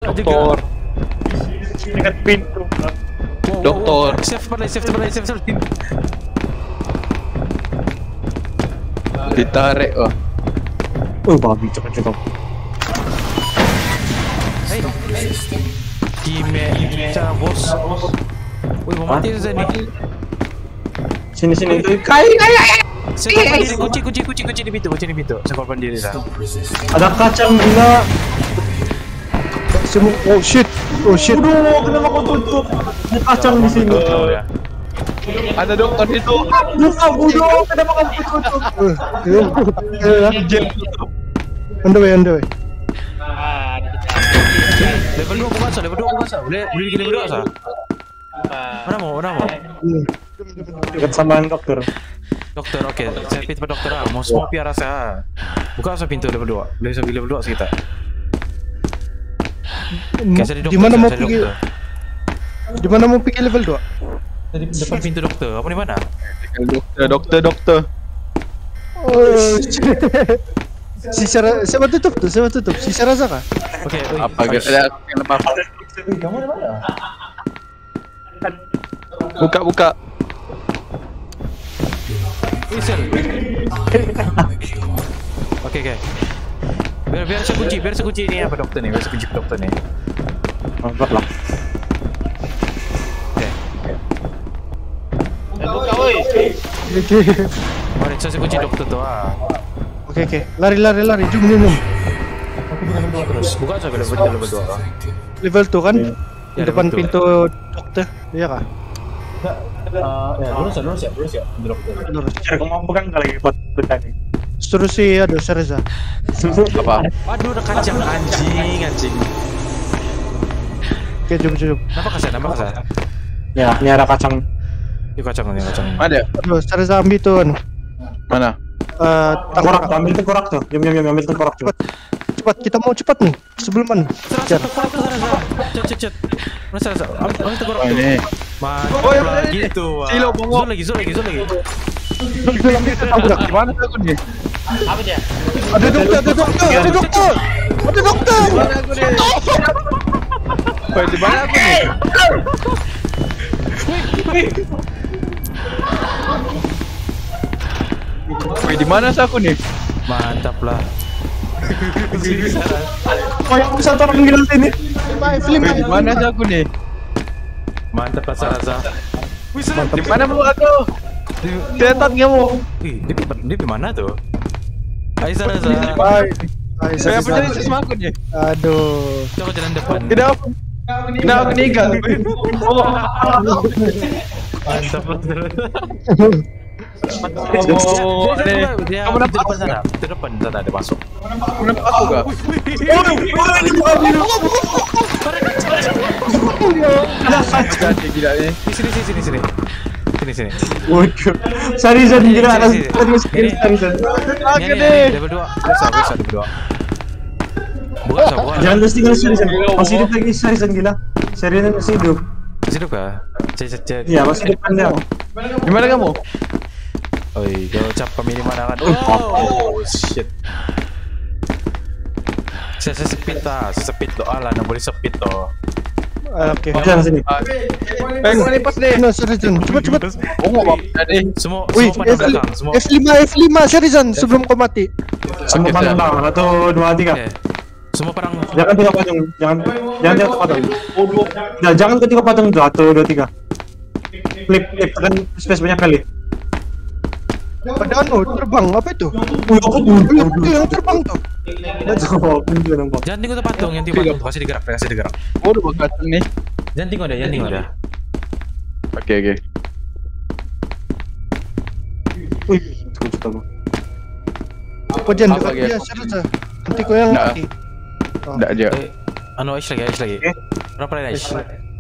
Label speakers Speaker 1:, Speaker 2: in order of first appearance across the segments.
Speaker 1: Doktor.
Speaker 2: Dekat pintu.
Speaker 1: Doktor.
Speaker 3: Save tempat lain.
Speaker 1: Ditarik. Oh.
Speaker 2: Babi cepat.
Speaker 3: Hey. Gimana cara bos? Woi, mau mati Zan ni.
Speaker 2: Sini.
Speaker 3: Saya kunci di pintu. Saya korban diri dah.
Speaker 2: Ada kacang gila.
Speaker 4: Semua. Oh shit.
Speaker 2: Aduh, kenapa kau tutup? Ada kacang di sini.
Speaker 1: Ada dokter itu.
Speaker 2: Bodoh, kenapa kau tutup?
Speaker 4: On the way.
Speaker 3: Level 2 aku masuk. Boleh bikin level 2 sah? Mana mau?
Speaker 2: Dekat sama dokter.
Speaker 3: Dokter, okey. Saya pergi tempat dokter lah. Mau semua piara saya. Buka usah pintu level 2. Boleh sampai level 2 sekitar.
Speaker 4: Di mana mau pergi? Di mana mau pergi level 2?
Speaker 3: Tadi depan pintu dokter. Apa di mana?
Speaker 1: Dokter.
Speaker 4: Oh shit. Siapa tutup? Si Sarasa kah?
Speaker 3: Okey.
Speaker 1: Apa ada yang lemah?
Speaker 2: Kamu di mana?
Speaker 1: Buka.
Speaker 3: Isel. Okey. Biar saya kunci ni apa dokter ni. Biar saya kunci dokter ni.
Speaker 2: Buatlah.
Speaker 3: Okey.
Speaker 2: Buka oi.
Speaker 3: Mari saya kunci dokter tu ah.
Speaker 4: Okey. Lari. Jom.
Speaker 3: Terus buka saja level 2.
Speaker 4: Level 2 kan?
Speaker 3: Ya,
Speaker 4: Depan
Speaker 3: level
Speaker 4: pintu dokter. Iya kah?
Speaker 3: Ya, lurus ya. Dokter.
Speaker 2: Cara kamu mau pegang kali buat benda ni.
Speaker 4: Terus si Sarasa.
Speaker 1: Apa?
Speaker 3: Waduh, ada kacang anjing.
Speaker 4: Oke, jom.
Speaker 3: Nampak kasar.
Speaker 2: Ya, ini ada kacang.
Speaker 3: Ini kacang.
Speaker 1: Ada.
Speaker 4: Aduh, Sarasa ambil tu kan.
Speaker 1: Mana?
Speaker 2: Tengkorak, ambil tengkorak tu. Jom, ambil tengkorak tu.
Speaker 4: Cepat, kita mau cepat nih. Sebelum mana?
Speaker 3: Cet. Mana ambil tengkorak tu.
Speaker 1: Ini.
Speaker 3: Mantap gitu.
Speaker 1: Silo, bongok.
Speaker 3: Zul lagi.
Speaker 1: Gimana aku ni?
Speaker 2: Apa dia?
Speaker 4: Ada dokter.
Speaker 1: Mana aku ni? Di mana aku ni? Di mana aku ni?
Speaker 3: Mantap lah.
Speaker 2: Kayak bisa orang gila sini.
Speaker 1: Di mana aku ni?
Speaker 3: Mantap lah Sarasa.
Speaker 1: Di mana mu aku? Setan kamu.
Speaker 3: Dia di mana tu? Hai Sarasa.
Speaker 1: Saya punya di sama aku ni.
Speaker 4: Aduh.
Speaker 3: Coba jalan depan.
Speaker 1: Tidak aku meninggal.
Speaker 3: Mantap lah. Dia
Speaker 1: kamu nampak
Speaker 3: depan sana. Di depan sana ada masuk.
Speaker 1: Kamu nampak aku kah? Jadi gila ni.
Speaker 3: Sini.
Speaker 2: Waduh. Sarizan gila. Sarizan.
Speaker 3: Ini level 2. Biasa level 2. Buka.
Speaker 2: Jangan terus tinggal Sarizan. Masih hidup lagi Sarizan gila. Sarizan masih hidup.
Speaker 3: Masih hidup kah? Cek.
Speaker 2: Iya, masih depan dia.
Speaker 1: Di mana kamu?
Speaker 3: Oi, kau cap kami di mana kan? Oh, shit. Saya sepit tu. Alah, nak boleh sepit tu.
Speaker 4: Oke.
Speaker 2: Jangan sini.
Speaker 1: Pengen ni pas deh.
Speaker 4: Nah, Sarisa, cepat.
Speaker 1: Bongok bang. Jadi
Speaker 3: Semua
Speaker 4: Wih,
Speaker 3: pandang belakang. Semua.
Speaker 4: F5 Sarisa sebelum kau mati.
Speaker 2: Semua pandang. 1, 2, 3.
Speaker 3: Okay. Semua perang.
Speaker 2: Jangan tiga patung. Jangan tiga patung. Nah, jangan ketika patung. 1, 2, 3. Flip. Tekan space banyak kali.
Speaker 4: Ada terbang apa itu? Itu yang terbang tuh.
Speaker 3: Jangan tengok tu patung, yang tengok patung. Kasih digerak.
Speaker 1: Oh, udah bakal ni.
Speaker 3: Jangan tengok dia.
Speaker 1: Okey.
Speaker 2: Wih, tunggu.
Speaker 4: Kau jangan
Speaker 1: Apa
Speaker 4: dekat
Speaker 1: lagi?
Speaker 4: dia, Sarisa. Nanti kau yang mati.
Speaker 1: Tak aja.
Speaker 3: Aish lagi. Berapa lagi Aish?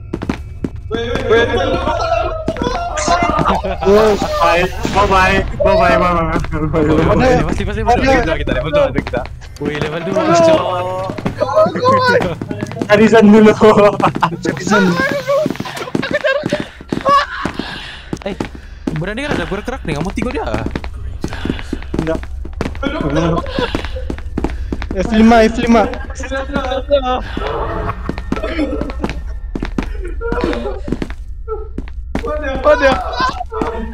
Speaker 2: Bye.
Speaker 3: Pasti level 2 kita. Wih, level 2 cok.
Speaker 2: Sarizan dulu.
Speaker 3: Berani kan ada bergerak nih, kamu tiga dia.
Speaker 2: Enggak.
Speaker 4: F5.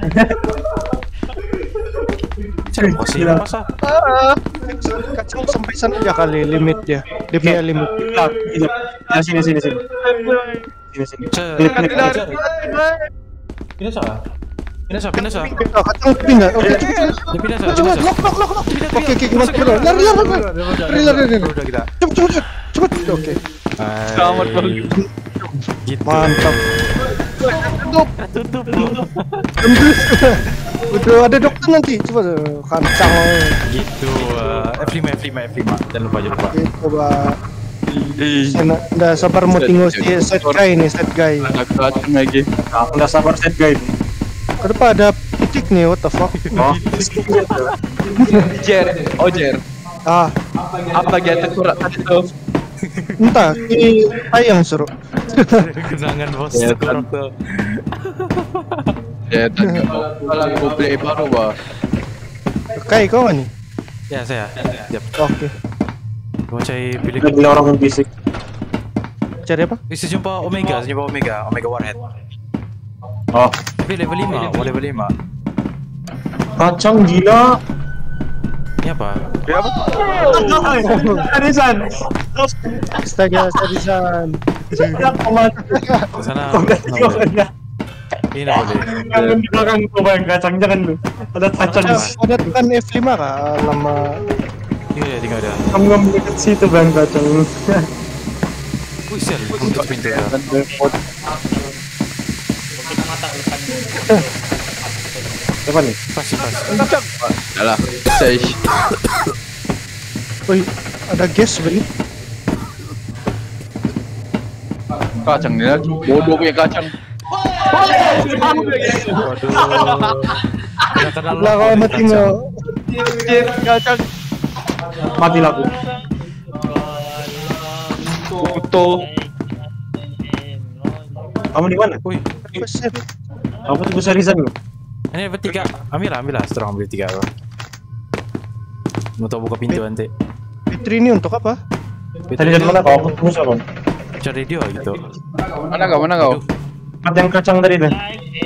Speaker 3: Cek kasih
Speaker 2: Gila.
Speaker 3: masa.
Speaker 4: Kacang sampai sana aja kali limit dia. Dia punya limit.
Speaker 2: Gila, gila. Ya, sini. Sini.
Speaker 3: Cek. Pindah salah. Pindah salah.
Speaker 4: Oh, kacang pindah. Oke,
Speaker 3: Dia pindah salah.
Speaker 4: coba lock. Oke, gimana? Lari.
Speaker 3: Udah kita.
Speaker 4: Cepet. Oke.
Speaker 3: Selamat bang. Gitu.
Speaker 4: Mantap.
Speaker 3: Tutup.
Speaker 4: Udah ada dokter nanti. Coba kacang.
Speaker 3: Gitu. F5. Jangan lupa.
Speaker 4: Oke, coba. Nggak sabar mau tinggal si set guy nih, set guy.
Speaker 1: Ada kacang lagi.
Speaker 2: Aku udah sabar set guys.
Speaker 4: Kenapa ada titik nih? What the fuck?
Speaker 2: Oh,
Speaker 1: Jer.
Speaker 4: Ah,
Speaker 1: Apa gitu kurang tadi tuh?
Speaker 4: entah. Ini ayam seru.
Speaker 3: Kenangan bos
Speaker 1: Ya,
Speaker 3: korok tuh.
Speaker 1: Ya, kalau aku play baru bah.
Speaker 4: Kai kau nih?
Speaker 3: Ya saya. Siap.
Speaker 4: Oke.
Speaker 3: Gua cari pilih.
Speaker 2: udah gila orang fisik.
Speaker 4: Cari apa?
Speaker 3: Bisa jumpa Omega Warhead.
Speaker 2: Oh,
Speaker 3: Tapi level 5.
Speaker 2: kacang gila.
Speaker 3: Ini apa?
Speaker 2: Arisan.
Speaker 4: Astaga, Sarisan.
Speaker 3: Ke sana. Ini boleh.
Speaker 2: Jangan di belakang gua bang, kacang jangan lu. Ada kacang.
Speaker 4: Ada tekan F5 kah? Lama.
Speaker 3: Iya, tinggal ada.
Speaker 2: Kamu dekat situ bang kacang.
Speaker 3: Wih, sel. Tutup pintu ya.
Speaker 2: Apa nih?
Speaker 3: Pas.
Speaker 1: Alah, saya
Speaker 4: Wih, ada gas beri.
Speaker 1: kacang ni lagi. Bodoh punya kacang.
Speaker 3: Waduh. Udah kenal
Speaker 4: Lah kau mau tinggal.
Speaker 1: Kacang.
Speaker 2: Mati lagu.
Speaker 1: Kuto.
Speaker 2: Kamu di mana?
Speaker 3: Wih,
Speaker 4: Set.
Speaker 2: Apa tuh besar Rizan lu?
Speaker 3: ini dapat 3. Ambil lah, seterang ambil 3 bro. Mau tau buka pintu nanti.
Speaker 4: Fitri ini untuk apa?
Speaker 2: Tadi dari mana kau? Aku tunggu sama.
Speaker 3: Cari radio gitu.
Speaker 1: Mana kau?
Speaker 2: Ada yang kacang tadi deh.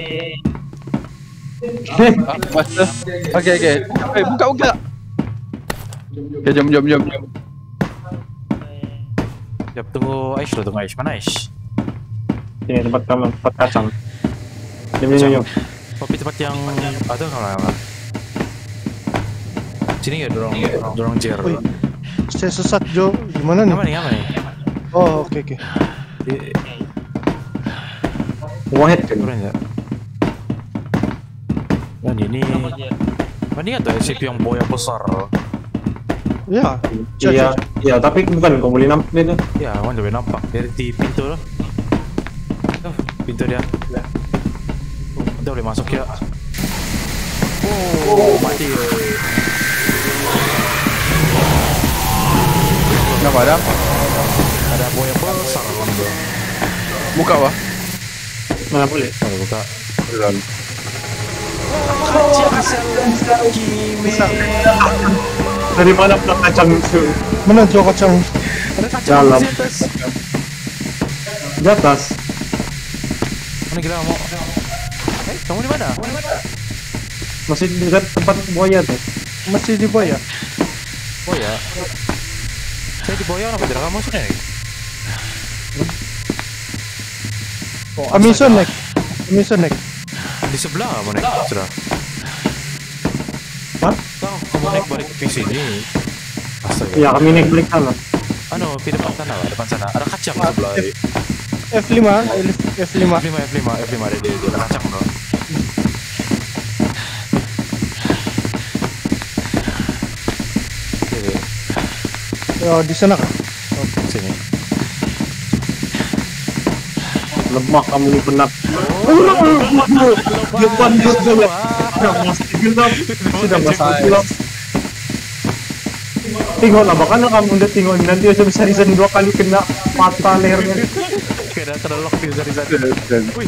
Speaker 1: Master. Oke. Buka. Oke, jom.
Speaker 3: Siap, tunggu Aish. Mana Aish?
Speaker 2: Ini tempat kamu, tempat kacang. Jom.
Speaker 3: Kopi tempat yang ada kalau sini ya dorong chair.
Speaker 4: Wih, saya sesat Jo. Gimana nih?
Speaker 3: Aman nih.
Speaker 4: Oh, oke.
Speaker 2: Warhead kan?
Speaker 3: Kurang ya. Dan ini nggak tuh SCP yang boya besar.
Speaker 4: Ya.
Speaker 2: Iya, tapi bukan kau boleh nampak dia.
Speaker 3: Ya, kawan coba nampak dari di pintu loh. Pintu dia. Udah boleh masuk ya. Oh, mati.
Speaker 1: Kenapa ada?
Speaker 3: Ada boya besar kawan gua.
Speaker 1: Buka bah.
Speaker 2: Mana boleh?
Speaker 3: Kalau buka.
Speaker 2: Dari mana pula kacang itu?
Speaker 4: Mana Jo kacang?
Speaker 3: Ada kacang
Speaker 2: Dalam.
Speaker 3: di atas.
Speaker 2: Di atas.
Speaker 3: Mana gila mau? Kamu di mana?
Speaker 2: Masih dekat tempat buaya tuh.
Speaker 4: Masih di boya.
Speaker 3: Boya. Saya di boya apa tidak kamu sudah nih?
Speaker 4: Amazon neck.
Speaker 3: Di sebelah kamu naik sudah.
Speaker 2: Hah?
Speaker 3: Kamu naik balik ke sini. Astaga.
Speaker 2: Iya, kami naik balik sana.
Speaker 3: Di depan sana. Ada kacang di sebelah.
Speaker 4: F5
Speaker 3: F5 ada di ada kacang bro.
Speaker 4: Oh, di sana kah?
Speaker 3: Sini.
Speaker 2: Lemah kamu ini benak. Depan dulu. Sudah masuk gelap. Tinggal bahkan kamu udah tinggal nanti aja bisa Rizan 2 kali kena patah lehernya.
Speaker 3: Kena terlok di dari sana. Wih.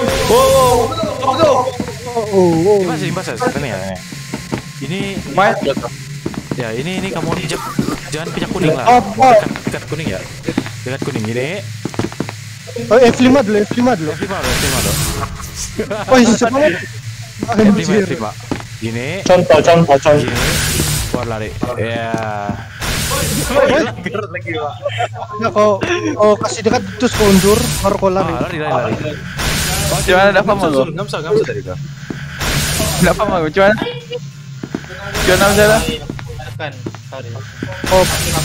Speaker 4: Oh.
Speaker 3: Imbas ini ya. Ini
Speaker 1: Main.
Speaker 3: ya ini kamu jangan pijak kuning lah.
Speaker 4: Apa?
Speaker 3: Dekat kuning ya. Dekat kuning ini.
Speaker 4: Oh, F5 dulu.
Speaker 3: F5 loh.
Speaker 4: Oh, siapa mati? Anjir.
Speaker 3: F5. Gini.
Speaker 2: Contoh.
Speaker 3: Gini. Keluar lari. Ya.
Speaker 4: Ya kau kasih dekat terus kau undur baru kau lari.
Speaker 3: Lari.
Speaker 1: Gimana dapat mau lu?
Speaker 3: Nggak bisa tadi kau.
Speaker 1: Dapat mau gimana? Gimana salah?
Speaker 4: Oh,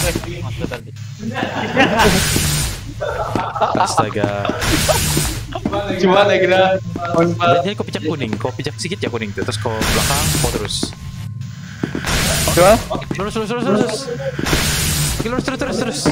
Speaker 3: Astaga.
Speaker 1: Gimana kira?
Speaker 3: Jadi kau pijak kuning, kau pijak sedikit ya kuning tuh, terus kau belakang, kau terus.
Speaker 1: Gimana?
Speaker 3: Lurus. Oke, lurus terus.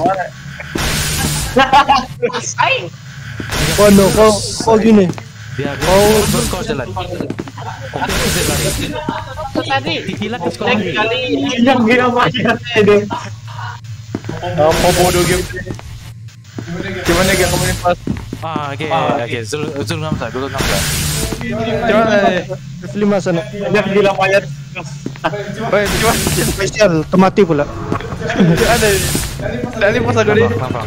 Speaker 4: waduh, kau gini.
Speaker 3: Biar terus kau jalan. Kau terus lari.
Speaker 5: Tadi
Speaker 3: Dikilat terus kau lari.
Speaker 2: Yang gila banget deh.
Speaker 1: Apa bodoh game? Gimana gak kamu pas?
Speaker 3: Oke. Zul nggak bisa, dulu nggak bisa.
Speaker 1: Gimana?
Speaker 4: F5 sana.
Speaker 2: Yang gila banget.
Speaker 1: Woi, gimana?
Speaker 4: Spesial, temati pula.
Speaker 1: Ada. Dari pas ada nih.
Speaker 3: Kenapa?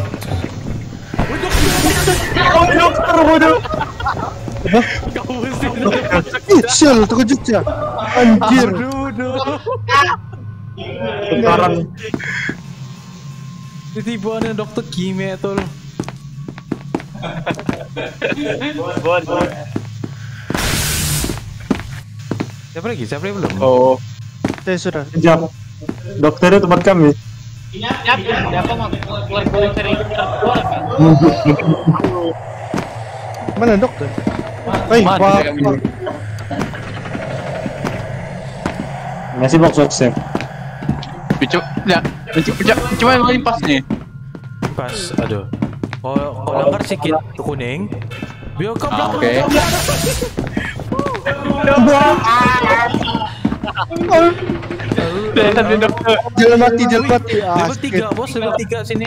Speaker 2: Dokter bodoh.
Speaker 4: Spesial, terkejut ya. Anjir.
Speaker 2: Sekarang
Speaker 3: Tiba-tiba ada dokter kimia tuh. Siapa lagi belum?
Speaker 1: Oh,
Speaker 4: Saya sudah.
Speaker 2: jam. Dokternya tempat kami.
Speaker 5: Siapa mau keluar dari keluar kan?
Speaker 4: Mana dokter? Baik,
Speaker 1: mana
Speaker 4: Pak.
Speaker 1: dia kami?
Speaker 2: Masih box WhatsApp.
Speaker 1: Picuk, ya. Picuk. Cuma yang paling pas nih.
Speaker 3: Pas, aduh. Kau langgar sedikit ke kuning. Biar kau belakang.
Speaker 1: Oke. Tadi dokter.
Speaker 4: Jalan mati.
Speaker 3: Level 3 bos, level 3 sini.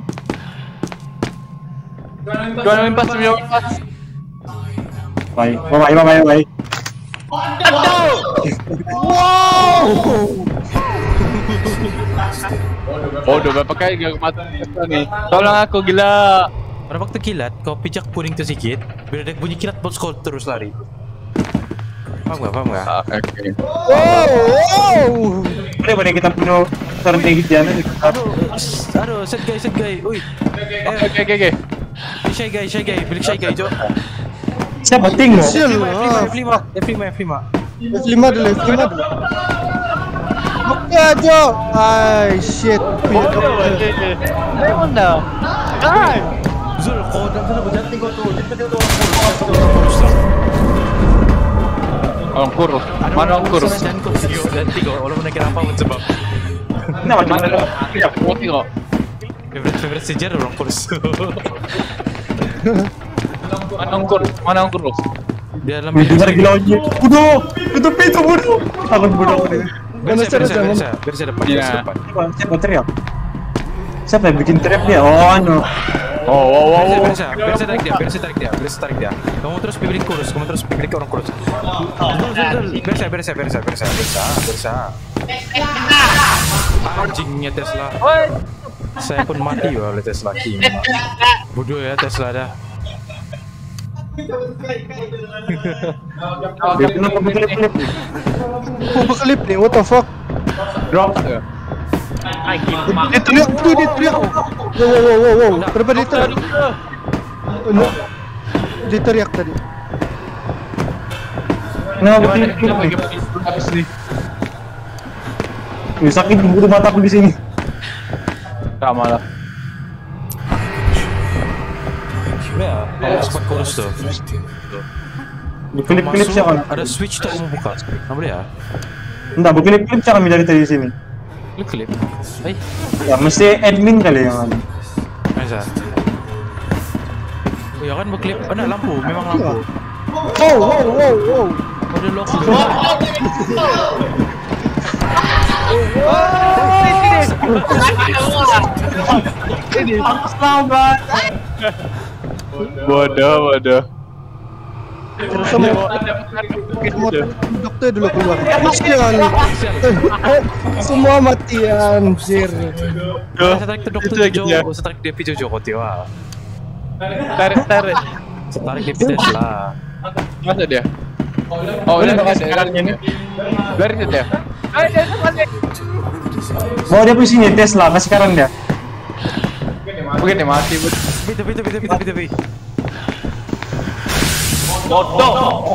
Speaker 1: Gimana main pas?
Speaker 2: Baik.
Speaker 1: Bodoh, berapa kali gak mati nih? Tolong aku gila.
Speaker 3: Pada waktu kilat, kau pijak kuning tuh sedikit. Biar ada bunyi kilat bos, kau terus lari. Paham nggak?
Speaker 1: Oke.
Speaker 4: Wow.
Speaker 2: Boleh kita punya strategi jalan.
Speaker 3: Aduh, set guy. Ui.
Speaker 1: Oke.
Speaker 3: Shy guy, beli shy guy, Jo.
Speaker 2: Siapa tinggal?
Speaker 4: Spesial.
Speaker 3: F5.
Speaker 4: F5 dulu. Oke, Jo. Shit.
Speaker 3: Zul, kau dalam sana berjanting kau tuh.
Speaker 1: Orang kurus. Mana orang kurus?
Speaker 3: Jangan kau, walaupun naik apa pun sebab.
Speaker 2: Nah, macam mana?
Speaker 1: Ya, putih kok.
Speaker 3: Favorite sejarah orang kurus.
Speaker 1: Mana orang kurus?
Speaker 3: Di dalam
Speaker 2: Dengar gila aja. Bodoh. Tutup pintu bodoh. Takut bodoh.
Speaker 3: Beres depan.
Speaker 1: Iya.
Speaker 2: Siapa teriak? Siapa yang bikin teriak dia? Oh, anu.
Speaker 3: Beres tarik dia. Kamu terus pilih kurus, orang kurus. Beres. Anjingnya Tesla. Saya pun mati oleh Tesla Kim. Bodoh ya Tesla dah.
Speaker 2: Dia kenapa berkelip-kelip?
Speaker 4: Kau berkelip nih, what the fuck?
Speaker 2: Drop.
Speaker 4: Dia teriak. Wow. Kenapa dia teriak? Dia teriak tadi.
Speaker 2: Kenapa berkelip-kelip?
Speaker 1: Habis nih.
Speaker 2: Sakit bulu mataku di sini.
Speaker 1: Sama lah.
Speaker 3: Ya, sempat kurus tuh.
Speaker 2: Berkelip-kelip siapa?
Speaker 3: Ada switch tuh mau buka. Nggak boleh ya?
Speaker 2: Enggak, berkelip-kelip siapa dari tadi sini?
Speaker 3: Klip.
Speaker 2: Ya, mesti admin kali yang ada.
Speaker 3: Masa. Oh ya kan berklip. Ada lampu, memang lampu.
Speaker 4: Wow.
Speaker 3: Ada lock.
Speaker 1: Bodoh.
Speaker 4: Dokter dulu keluar. Semua mati anjir.
Speaker 3: Saya tarik tuh dokter Jo. Saya tarik dia video Jo kotiwa.
Speaker 1: Tarik.
Speaker 3: Saya tarik dia video lah.
Speaker 1: Masa dia? Oh,
Speaker 2: Boleh
Speaker 1: udah
Speaker 2: bakal
Speaker 1: ada.
Speaker 2: sekarang ini.
Speaker 1: Dari situ ya.
Speaker 2: Bawa dia pusing ya Tesla, kasih sekarang dia.
Speaker 1: Mungkin dia mati, Bud.
Speaker 3: Bi.
Speaker 1: Bodoh.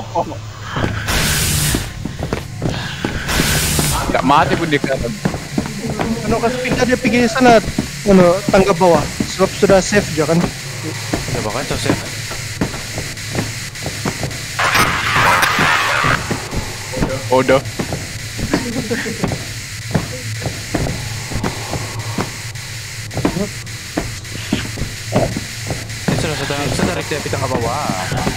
Speaker 1: Gak mati pun dia kan.
Speaker 4: Ano kasi pindah dia pergi sana, tangga bawah. Sebab sudah safe juga kan.
Speaker 3: Coba kan tos ya.
Speaker 1: Bodoh.
Speaker 3: Ini sudah tarik dia kita ke bawah.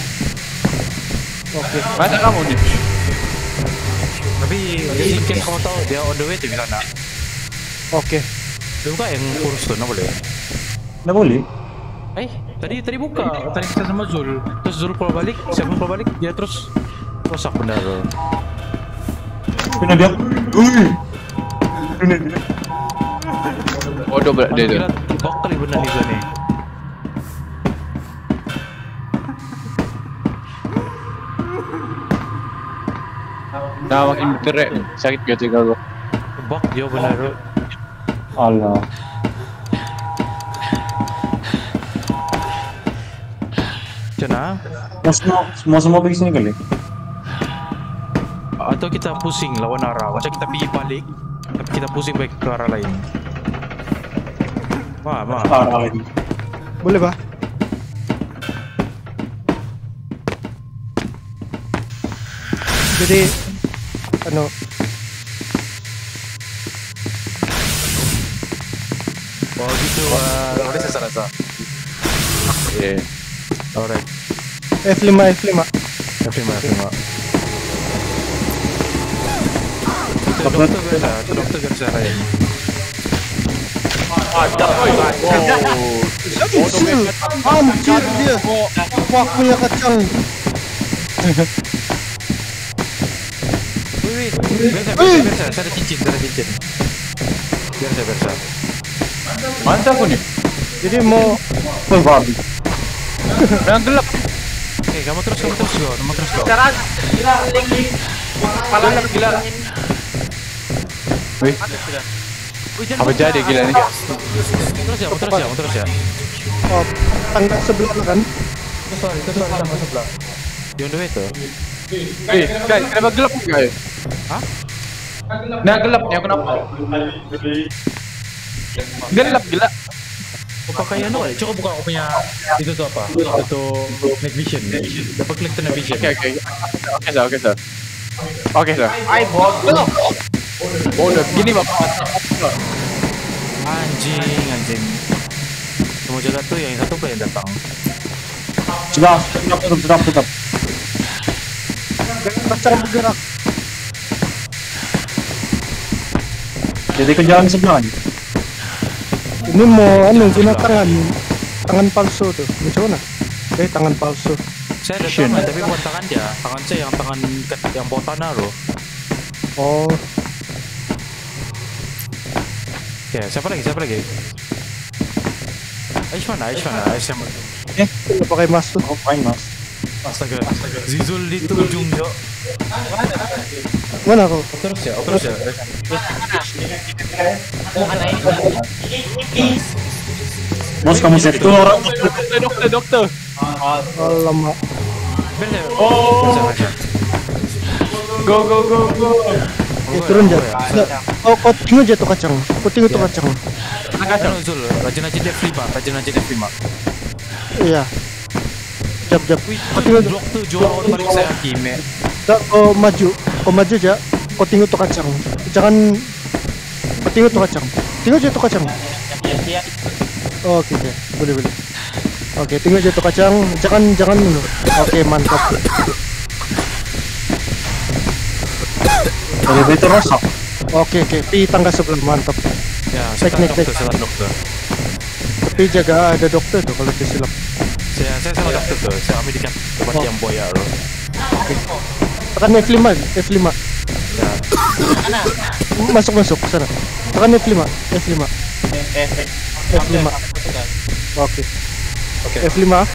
Speaker 1: Mana kamu nih?
Speaker 3: Tapi in case kamu tahu dia on the way di sana.
Speaker 4: Oke.
Speaker 3: Dia buka yang kurus tuh, nggak boleh.
Speaker 2: Nggak boleh.
Speaker 3: Tadi buka. Tadi kita sama Zul. Terus Zul pulang balik, siapa pulang balik, dia terus rusak benar.
Speaker 2: Pindah dia. Pindah dia.
Speaker 1: Bodoh berat dia tuh.
Speaker 3: Gila, bak kali benar nih gua nih.
Speaker 1: Nah, makin berat. Sakit gak tinggal gua.
Speaker 3: Bak dia benar.
Speaker 2: Allah.
Speaker 3: Cina?
Speaker 2: Semua pergi sini kali.
Speaker 3: Atau kita pusing lawan arah. Macam kita pergi balik, tapi kita pusing baik ke arah lain. Wah.
Speaker 2: Parah lagi.
Speaker 4: Boleh ba? Jadi
Speaker 3: Oh gitu, udah saya rasa.
Speaker 1: Iya.
Speaker 3: Alright.
Speaker 4: F5.
Speaker 3: F5. Dokter biasa lain.
Speaker 4: Anjir dia. Wah, punya kacang.
Speaker 3: Biasa. Saya ada cincin. Biasa.
Speaker 1: Mantap aku nih.
Speaker 4: Jadi mau
Speaker 2: Babi.
Speaker 1: Yang gelap.
Speaker 3: Oke, kamu terus go.
Speaker 5: Sekarang gila tinggi. Kepala
Speaker 1: Gila. Wih, apa jadi gila nih?
Speaker 3: Terus ya.
Speaker 4: tangga sebelah kan?
Speaker 3: Di on the way tuh.
Speaker 1: Wih, guys, kenapa gelap guys?
Speaker 3: Hah?
Speaker 1: Nah, gelap nih, aku kenapa? Gelap, gila.
Speaker 3: Pakaian lo, coba buka aku punya itu tuh apa? Itu tuh night vision. Dapat klik tuh night vision.
Speaker 1: Oke, sir.
Speaker 5: Ay, bodoh.
Speaker 1: Bodoh, gini bapak.
Speaker 3: Anjing. Kamu jaga tuh yang satu yang datang.
Speaker 2: Sudah, tutup.
Speaker 4: Kacang bergerak.
Speaker 2: Jadi ke jalan sebelah aja.
Speaker 4: Ini mau guna tangan palsu tuh. Macam mana? Tangan palsu.
Speaker 3: Saya ada tangan, tapi bukan tangan dia. Tangan saya yang bawa tanah loh.
Speaker 4: Oh,
Speaker 3: Ya, siapa lagi? Aish mana? Aish yang
Speaker 4: nggak pakai mask tuh.
Speaker 2: Oh, fine mas.
Speaker 3: astaga. Zizul di ujung jo.
Speaker 4: Mana kau?
Speaker 3: Terus ya.
Speaker 2: Bos kamu set tuh orang.
Speaker 1: Dokter.
Speaker 4: Alamak.
Speaker 3: Bener.
Speaker 1: Go.
Speaker 4: Turun aja. Kau tinggal jatuh kacang. Kacang.
Speaker 3: Kacang Zul. Rajin aja dia F5.
Speaker 4: Iya. Jap.
Speaker 3: Kau tinggal blok tuh jual paling saya kime.
Speaker 4: Kau maju aja. Kau tinggal tuh kacang. Jangan. Kau tinggal tuh kacang. Tinggal jatuh kacang. Oke. Boleh. Oke, tinggal jatuh kacang. Jangan dulu. Oke, mantap.
Speaker 2: Elevator rusak.
Speaker 4: Oke. Pi tangga sebelah, mantap.
Speaker 3: Ya,
Speaker 4: Teknik.
Speaker 3: salah dokter.
Speaker 4: Tapi jaga ada dokter tuh kalau tersilap.
Speaker 3: Saya salah dokter tuh. Saya ambil di tempat yang boya loh.
Speaker 4: Tekan F5.
Speaker 3: Ya.
Speaker 4: Masuk sana. Tekan F5. Oke.
Speaker 3: Oke.
Speaker 4: F5.